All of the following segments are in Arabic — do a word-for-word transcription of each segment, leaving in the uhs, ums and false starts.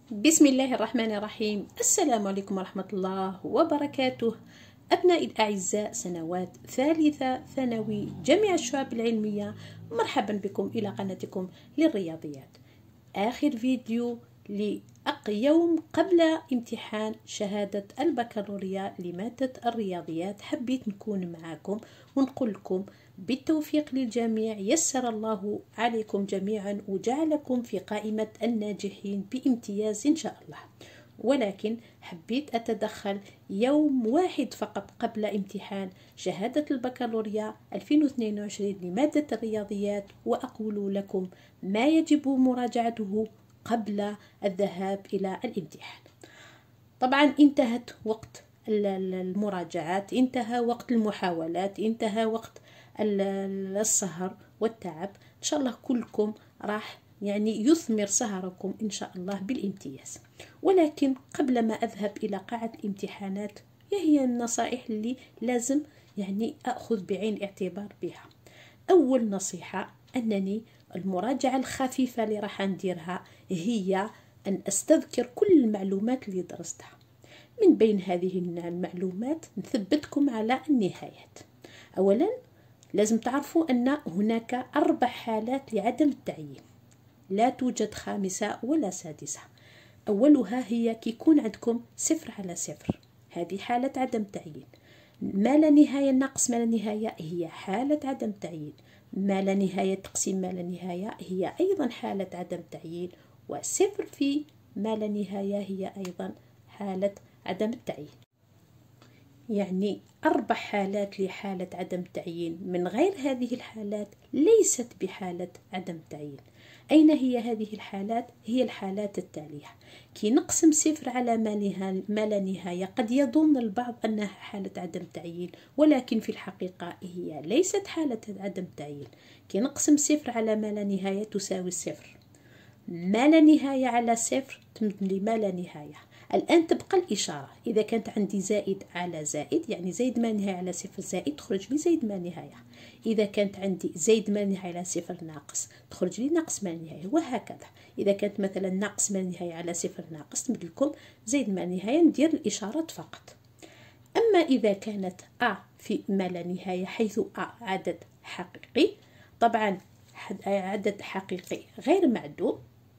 بسم الله الرحمن الرحيم. السلام عليكم ورحمة الله وبركاته. أبنائي الأعزاء، سنوات ثالثة ثانوي جامعة الشعب العلمية، مرحبا بكم إلى قناتكم للرياضيات. آخر فيديو لأق يوم قبل امتحان شهادة البكالوريا لمادة الرياضيات. حبيت نكون معاكم ونقول لكم بالتوفيق للجميع، يسر الله عليكم جميعا وجعلكم في قائمة الناجحين بامتياز إن شاء الله. ولكن حبيت أتدخل يوم واحد فقط قبل امتحان شهادة البكالوريا ألفين واثنين وعشرين لمادة الرياضيات، وأقول لكم ما يجب مراجعته قبل الذهاب إلى الامتحان. طبعا انتهت وقت المراجعات، انتهى وقت المحاولات، انتهى وقت السهر والتعب. إن شاء الله كلكم راح يعني يثمر سهركم إن شاء الله بالامتياز. ولكن قبل ما أذهب إلى قاعة الامتحانات، هي النصائح اللي لازم يعني أخذ بعين الاعتبار بها. أول نصيحة أنني المراجعة الخفيفة اللي راح نديرها هي أن أستذكر كل المعلومات اللي درستها. من بين هذه المعلومات نثبتكم على النهايات. أولا لازم تعرفوا أن هناك أربع حالات لعدم التعيين، لا توجد خامسة ولا سادسة. أولها هي كي يكون عندكم صفر على صفر، هذه حالة عدم تعيين. ما لا نهاية ناقص ما لا نهاية هي حالة عدم تعيين. ما لا نهاية تقسيم ما لا نهاية هي أيضا حالة عدم تعيين. وصفر في ما لا نهاية هي أيضا حالة عدم التعيين. يعني أربع حالات لحالة عدم تعيين. من غير هذه الحالات ليست بحالة عدم تعيين. أين هي هذه الحالات؟ هي الحالات التالية. كي نقسم صفر على ما لا نهاية قد يظن البعض أنها حالة عدم تعيين، ولكن في الحقيقة هي ليست حالة عدم تعيين. كي نقسم صفر على ما لا نهاية تساوي صفر. ما لا نهاية على صفر تمثل ما لا نهاية. الآن تبقى الإشارة. إذا كانت عندي زائد على زائد، يعني زائد ما نهاية على صفر زائد، تخرج لي زائد ما نهاية. إذا كانت عندي زائد ما نهاية على صفر ناقص، تخرج لي ناقص ما نهاية، وهكذا. إذا كانت مثلا ناقص ما نهاية على صفر ناقص، تمثل لكم زائد ما نهاية، ندير الإشارات فقط. أما إذا كانت أ في ما لا نهاية، حيث أ عدد حقيقي، طبعا عدد حقيقي غير معدوم،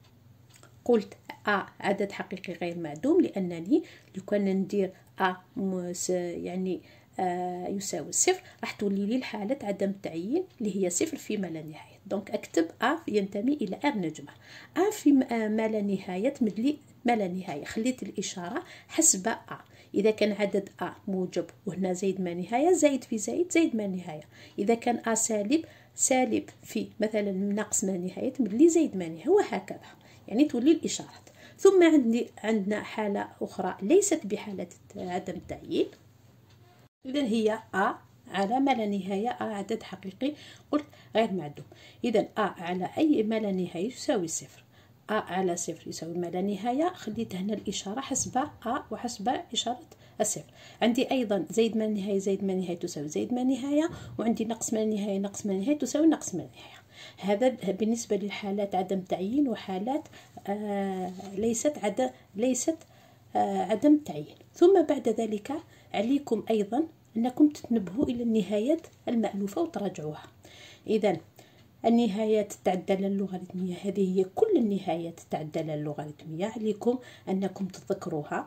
قلت أ عدد حقيقي غير معدوم لأنني لو كان ندير أ يعني آه يساوي صفر، راح تولي لي الحالة عدم التعيين اللي هي صفر في ما لا نهاية. دونك أكتب أ ينتمي إلى ار نجمة. أ في ما لا نهاية تمدلي ما لا نهاية، خليت الإشارة حسب أ. إذا كان عدد أ موجب وهنا زائد ما نهاية، زائد في زائد زائد ما نهاية. إذا كان أ سالب، سالب في مثلا ناقص ما نهاية تمدلي زائد ما نهاية، وهكذا. يعني تولي الإشارات. ثم عندي عندنا حالة أخرى ليست بحالة عدم التعيين، إذن هي أ على ما لا نهاية. أ عدد حقيقي قلت غير معدوم. إذن أ على أي ما لا نهاية يساوي صفر. أ على صفر يساوي ما لا نهاية، خليت هنا الإشارة حسب أ وحسب إشارة الصفر. عندي أيضا زائد ما نهاية، زائد ما نهاية تساوي زائد ما نهاية، وعندي نقص ما نهاية، نقص ما نهاية تساوي نقص ما نهاية. هذا بالنسبة للحالات عدم تعيين وحالات آه ليست عدم ليست آه عدم تعيين. ثم بعد ذلك عليكم أيضا أنكم تتنبهوا إلى النهايات المألوفة وتراجعوها. إذن النهايات تاع الدالة اللوغاريتمية هذه هي كل النهايات تاع الدالة اللوغاريتمية، عليكم أنكم تذكروها.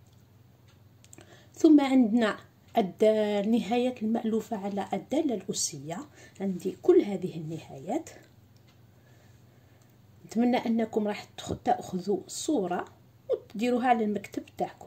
ثم عندنا النهايات المألوفة على الدالة الأسية، عندي كل هذه النهايات. نتمنى أنكم راح تأخذوا صورة وتديروها على المكتب تاعكم.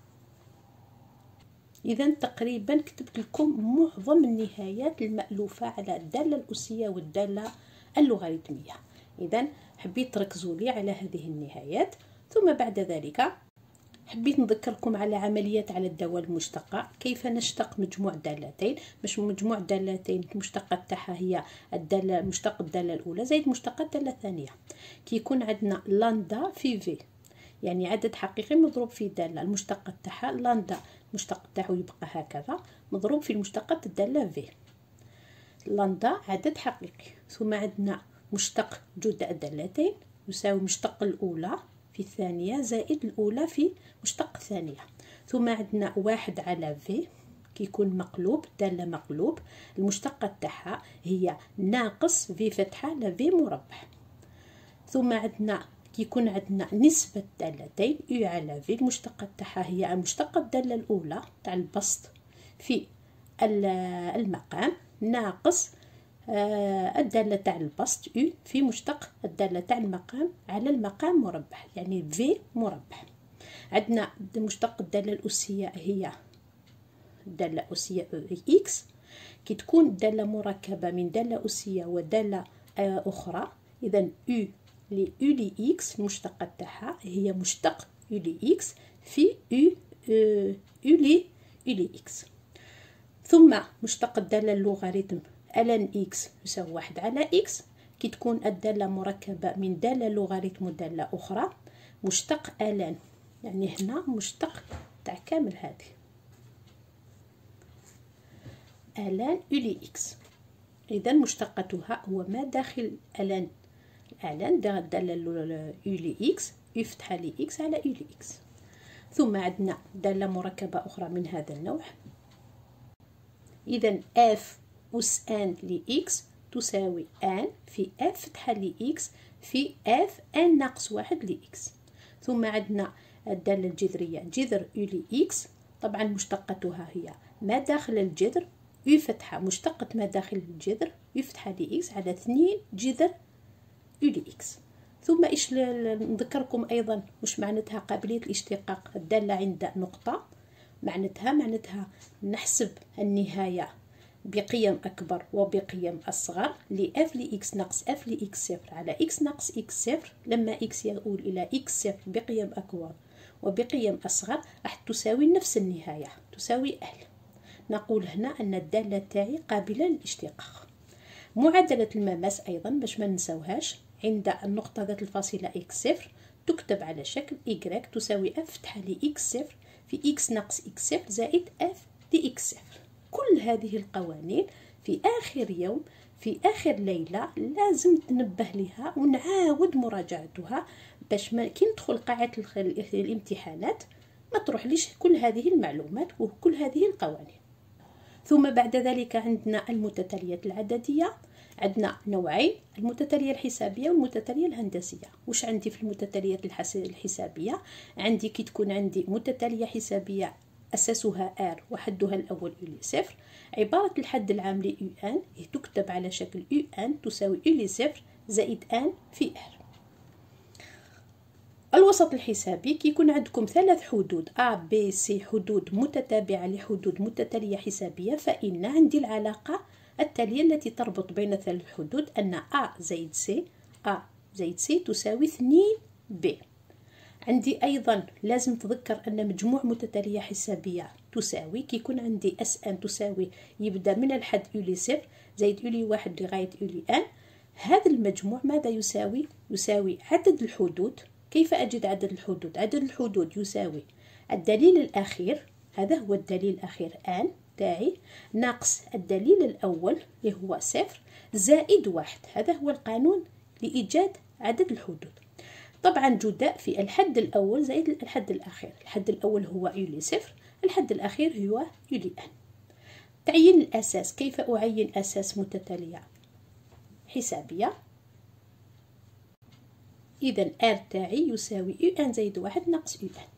إذا تقريبا كتبت لكم معظم النهايات المألوفة على الدالة الأسية والدالة اللوغاريتمية. إذا حبيت تركزوا لي على هذه النهايات. ثم بعد ذلك حبيت نذكركم على عمليات على الدوال المشتقة. كيف نشتق مجموع دالتين؟ مش مجموع دالتين المشتقة تاعها هي الدالة مشتق الدالة الأولى زائد مشتق الدالة الثانية. كي يكون عندنا لاندا في في، يعني عدد حقيقي مضروب في دالة، المشتقة تاعها لاندا المشتق تاعو يبقى هكذا مضروب في المشتقة الدالة في. لاندا عدد حقيقي. ثم عندنا مشتق جداء الدالتين يساوي مشتق الأولى في الثانية زائد الأولى في مشتق الثانية. ثم عندنا واحد على في كيكون مقلوب، دالة مقلوب، المشتقة تاعها هي ناقص في فتحة على في مربع. ثم عندنا كيكون عندنا نسبة الدالتين أو على في، المشتقة تاعها هي مشتقة الدالة الأولى تاع البسط في المقام ناقص الدالة تاع البسط أو في مشتق الدالة تاع المقام على المقام مربع، يعني في مربع. عندنا مشتق الدالة الأسية هي الدالة الأسية إكس، كي تكون الدالة مركبة من دالة أسية ودالة أخرى، إذا أو لي أو لي إكس المشتقة تاعها هي مشتق أو لي إكس في أو أو لي أو لي إكس. ثم مشتق الدالة اللوغاريتم ألان إكس يساوي واحد على إكس، كي تكون الدالة مركبة من دالة لوغاريتم ودالة أخرى، مشتق ألان يعني هنا مشتق تاع كامل هذه ألان أو لي إكس. إذا مشتقتها هو ما داخل ألان ألان دالة أو لي إكس يفتح لي إكس على أو لي إكس. ثم عندنا دالة مركبة أخرى من هذا النوع، إذا اف أس ان لإكس تساوي ان في اف فتحة لإكس في اف ان ناقص واحد لإكس. ثم عندنا الدالة الجذرية جذر أو لإكس، طبعا مشتقتها هي ما داخل الجذر أو فتحة مشتقة ما داخل الجذر أو فتحة لإكس على اثنين جذر أو لإكس. ثم إيش نذكركم أيضا وش معناتها قابلية الاشتقاق الدالة عند نقطة، معناتها معناتها نحسب النهاية بقيم أكبر وبقيم أصغر لإف لإكس ناقص إف لإكس صفر على إكس ناقص إكس صفر، لما إكس يؤول إلى إكس صفر بقيم أكبر وبقيم أصغر راح تساوي نفس النهاية تساوي ال. نقول هنا أن الدالة تاعي قابلة للاشتقاق. معادلة المماس أيضا باش ما ننسوهاش، عند النقطة ذات الفاصلة إكس صفر تكتب على شكل إكس تساوي إف فتحة لإكس صفر في إكس ناقص إكس صفر زائد إف لإكس صفر. كل هذه القوانين في آخر يوم في آخر ليلة لازم ننبه لها ونعاود مراجعتها باش ما كي ندخل قاعة الامتحانات ما تروح ليش كل هذه المعلومات وكل هذه القوانين. ثم بعد ذلك عندنا المتتاليات العددية، عندنا نوعين، المتتالية الحسابية والمتتالية الهندسية. وش عندي في المتتاليات الحسابية؟ عندي كي تكون عندي متتالية حسابية أساسها R وحدها الأول أو صفر، عبارة الحد العام ل U N تكتب على شكل U N تساوي U صفر زائد N في R. الوسط الحسابي كي يكون عندكم ثلاث حدود A B C حدود متتابعة لحدود متتالية حسابية، فإن عندي العلاقة التالية التي تربط بين ثلاث حدود أن A زائد C A زائد C تساوي اثنين B. عندي أيضا لازم تذكر أن مجموع متتالية حسابية تساوي كي يكون عندي اس ان تساوي يبدأ من الحد يولي صفر زائد يولي واحد لغاية يولي ان، هذا المجموع ماذا يساوي؟ يساوي عدد الحدود. كيف أجد عدد الحدود؟ عدد الحدود يساوي الدليل الأخير، هذا هو الدليل الأخير ان تاعي، ناقص الدليل الأول اللي هو صفر زائد واحد، هذا هو القانون لإيجاد عدد الحدود. طبعا جداء في الحد الأول زائد الحد الأخير، الحد الأول هو يولي صفر، الحد الأخير هو يولي ان. تعيين الأساس، كيف أعين أساس متتالية حسابية؟ إذا R تاعي يساوي يو ان زائد واحد ناقص يو ان.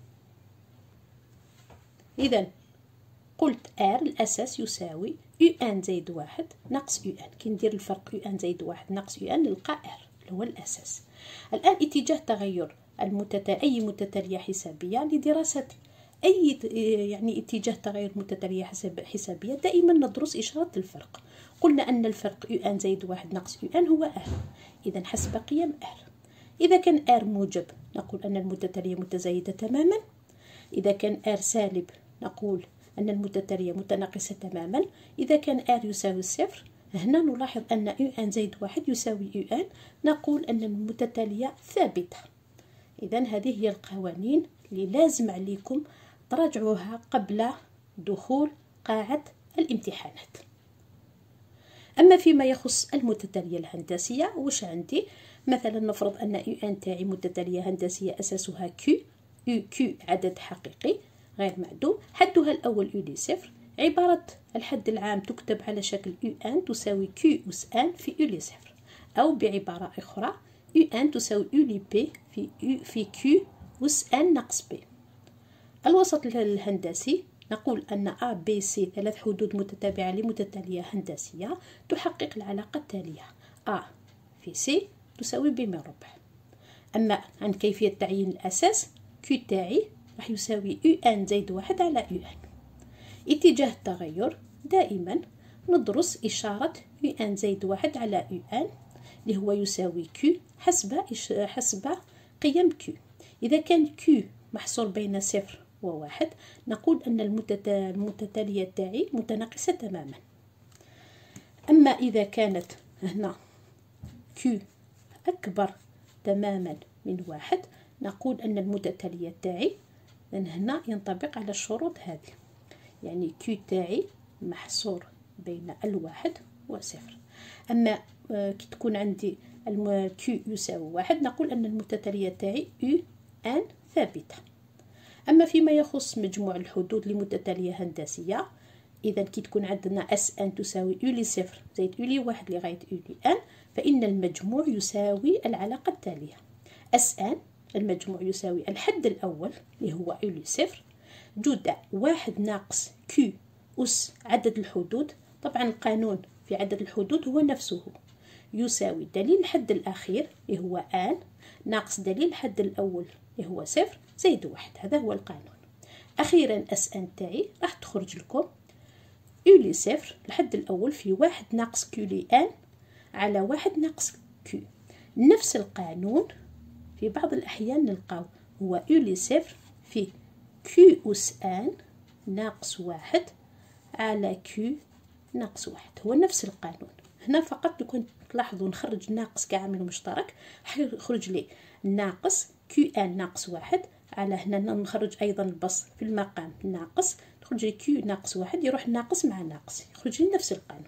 إذا قلت R الأساس يساوي يو ان زائد واحد ناقص يو ان، كي ندير الفرق يو ان زائد واحد ناقص يو ان نلقى R اللي هو الأساس. الآن اتجاه تغير المتت... أي متتالية حسابية لدراسة أي يعني اتجاه تغير متتالية حسابية دائما ندرس إشارة الفرق. قلنا أن الفرق يو ان زائد واحد ناقص يو ان هو R، إذا حسب قيم R. إذا كان R موجب نقول أن المتتالية متزايدة تماما، إذا كان R سالب نقول أن المتتالية متناقصة تماما، إذا كان R يساوي صفر هنا نلاحظ أن يو ان زائد واحد يساوي يو ان، نقول أن المتتالية ثابتة. إذا هذه هي القوانين اللي لازم عليكم تراجعوها قبل دخول قاعة الامتحانات. أما فيما يخص المتتالية الهندسية وش عندي؟ مثلا نفرض أن يو أن تاعي متتالية هندسية أساسها كيو، يو كيو عدد حقيقي غير معدوم، حدها الأول يو لي صفر. عبارة الحد العام تكتب على شكل يو أن تساوي كيو أس أن في يو لي صفر، أو بعبارة أخرى يو أن تساوي يو لي بي في يو في كيو أس أن ناقص بي. الوسط الهندسي نقول أن أ بي سي ثلاث حدود متتابعة لمتتالية هندسية تحقق العلاقة التالية: أ في سي تساوي ب من ربع. أما عن كيفية تعيين الأساس، كيو تاعي راح يساوي يو أن زائد واحد على يو أن. اتجاه التغير دائما ندرس إشارة يو أن زائد واحد على يو أن اللي هو يساوي كيو حسب حسب قيم كيو. إذا كان كيو محصور بين صفر وواحد نقول أن المتتالية تاعي متناقصة تماما. أما إذا كانت هنا كيو أكبر تماما من واحد نقول أن المتتالية تاعي لأن هنا ينطبق على الشروط هذه، يعني كيو تاعي محصور بين الواحد وصفر. أما كي تكون عندي كيو يساوي واحد نقول أن المتتالية تاعي يو أن ثابتة. أما فيما يخص مجموع الحدود لمتتالية هندسية، إذا كي تكون عندنا أس أن تساوي يو لي صفر زائد يو لي واحد لغاية يو لي أن، فإن المجموع يساوي العلاقة التالية: أس أن المجموع يساوي الحد الأول اللي هو يو لي صفر جدع واحد ناقص كيو أس عدد الحدود. طبعا القانون في عدد الحدود هو نفسه، يساوي دليل الحد الأخير اللي هو أن ناقص دليل الحد الأول اللي هو صفر زائد واحد. هذا هو القانون. أخيرا أس أن تاعي راح تخرج لكم يو لي صفر الحد الأول في واحد ناقص كيو لي أن على واحد ناقص كيو. نفس القانون في بعض الأحيان نلقاو هو يو لي صفر في كيو أس أن ناقص واحد على كيو ناقص واحد، هو نفس القانون. هنا فقط لكم تلاحظوا نخرج ناقص كعامل مشترك يخرج لي ناقص كيو أن ناقص واحد على هنا نخرج أيضا البسط في المقام ناقص، تخرج لي كيو ناقص واحد يروح ناقص مع ناقص يخرج لي نفس القانون.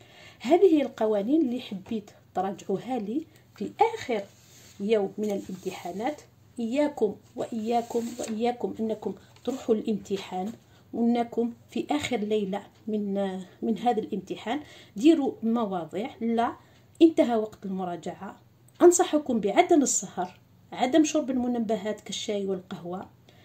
هذه هي القوانين اللي حبيت تراجعوها لي في آخر يوم من الامتحانات. إياكم وإياكم وإياكم أنكم تروحوا الامتحان وأنكم في آخر ليلة من من هذا الامتحان ديروا مواضيع لا انتهى وقت المراجعة. أنصحكم بعدم السهر، عدم شرب المنبهات كالشاي والقهوة،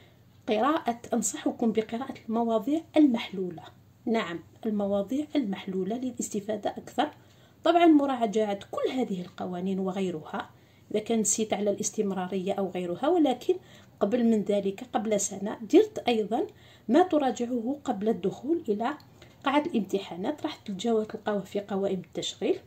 قراءة أنصحكم بقراءة المواضيع المحلولة. نعم، المواضيع المحلولة للاستفادة أكثر. طبعا مراجعة كل هذه القوانين وغيرها إذا كان نسيت على الاستمرارية أو غيرها، ولكن قبل من ذلك قبل سنة درت أيضا ما تراجعه قبل الدخول إلى قاعة الامتحانات، راح تلقاوه تلقاوه في قوائم التشغيل.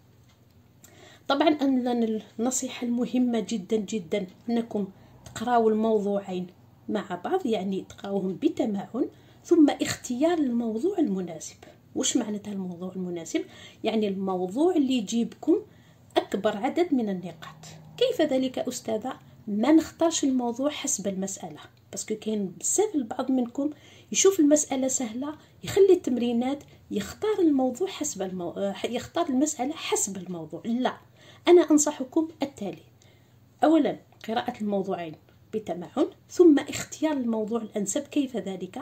طبعا أن النصيحة المهمة جدا جدا أنكم تقراوا الموضوعين مع بعض، يعني تقراوهم بتمعن ثم اختيار الموضوع المناسب. وش معنى الموضوع المناسب؟ يعني الموضوع اللي يجيبكم أكبر عدد من النقاط. كيف ذلك أستاذة؟ ما نختارش الموضوع حسب المسألة، بس كاين بزاف البعض منكم يشوف المسألة سهلة يخلي التمرينات يختار الموضوع حسب المو... يختار المسألة حسب الموضوع. لا، أنا أنصحكم التالي: أولا قراءة الموضوعين بتمعن، ثم اختيار الموضوع الأنسب. كيف ذلك؟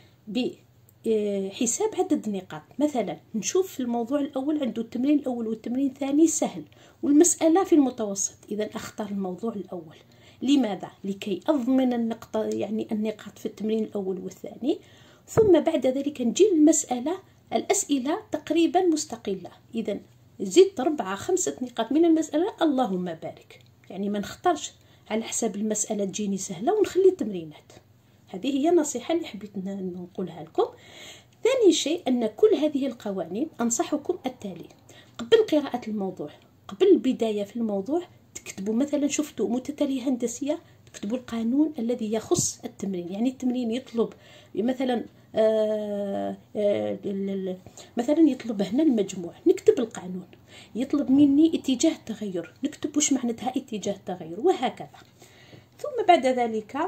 بحساب عدد النقاط. مثلا نشوف في الموضوع الأول عنده التمرين الأول والتمرين الثاني سهل والمسألة في المتوسط، إذا أختار الموضوع الأول. لماذا؟ لكي أضمن النقطة يعني النقاط في التمرين الأول والثاني، ثم بعد ذلك نجي المسألة الأسئلة تقريبا مستقلة. إذا زدت أربعة خمسة نقاط من المسألة اللهم بارك، يعني ما نختارش على حساب المسألة تجيني سهلة ونخلي التمرينات. هذه هي النصيحة اللي حبيت نقولها لكم. ثاني شيء أن كل هذه القوانين أنصحكم التالي: قبل قراءة الموضوع، قبل البداية في الموضوع تكتبوا مثلا شفتوا متتالية هندسية، تكتبوا القانون الذي يخص التمرين. يعني التمرين يطلب مثلا آآ آآ مثلا يطلب هنا المجموع، نكتب القانون. يطلب مني اتجاه التغير، نكتب وش معناتها اتجاه التغير، وهكذا. ثم بعد ذلك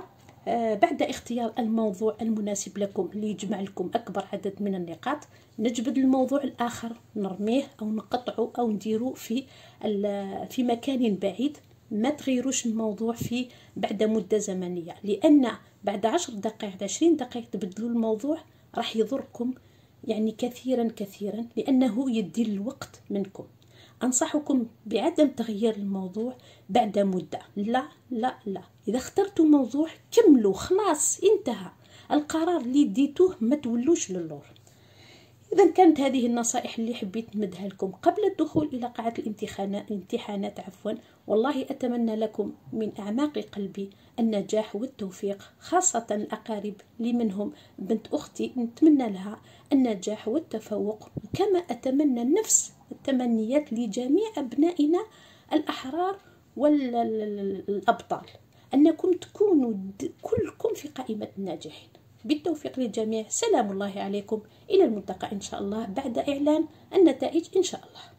بعد اختيار الموضوع المناسب لكم اللي يجمع لكم أكبر عدد من النقاط، نجبد الموضوع الآخر نرميه أو نقطعه أو نديره في في مكان بعيد. ما تغيروش الموضوع في بعد مدة زمنية، لأن بعد عشر دقائق عشرين دقيقة تبدلوا الموضوع راح يضركم يعني كثيرا كثيرا، لأنه يدي الوقت منكم. أنصحكم بعدم تغيير الموضوع بعد مدة. لا لا لا، إذا اخترتوا موضوع كملوا، خلاص انتهى القرار اللي ديتوه، ما تولوش للور. إذا كانت هذه النصائح اللي حبيت نمدها لكم قبل الدخول إلى قاعة الامتحانات الامتحانات عفوا. والله أتمنى لكم من أعماق قلبي النجاح والتوفيق، خاصة الأقارب اللي منهم بنت أختي، نتمنى لها النجاح والتفوق، كما أتمنى نفس التمنيات لجميع أبنائنا الأحرار والأبطال، أنكم تكونوا كلكم في قائمة الناجحين. بالتوفيق للجميع، سلام الله عليكم، إلى الملتقى إن شاء الله بعد إعلان النتائج إن شاء الله.